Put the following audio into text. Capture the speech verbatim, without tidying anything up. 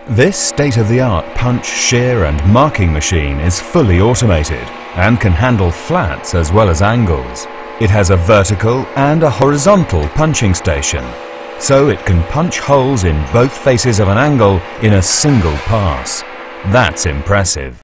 This state-of-the-art punch, shear and marking machine is fully automated and can handle flats as well as angles. It has a vertical and a horizontal punching station, so it can punch holes in both faces of an angle in a single pass. That's impressive.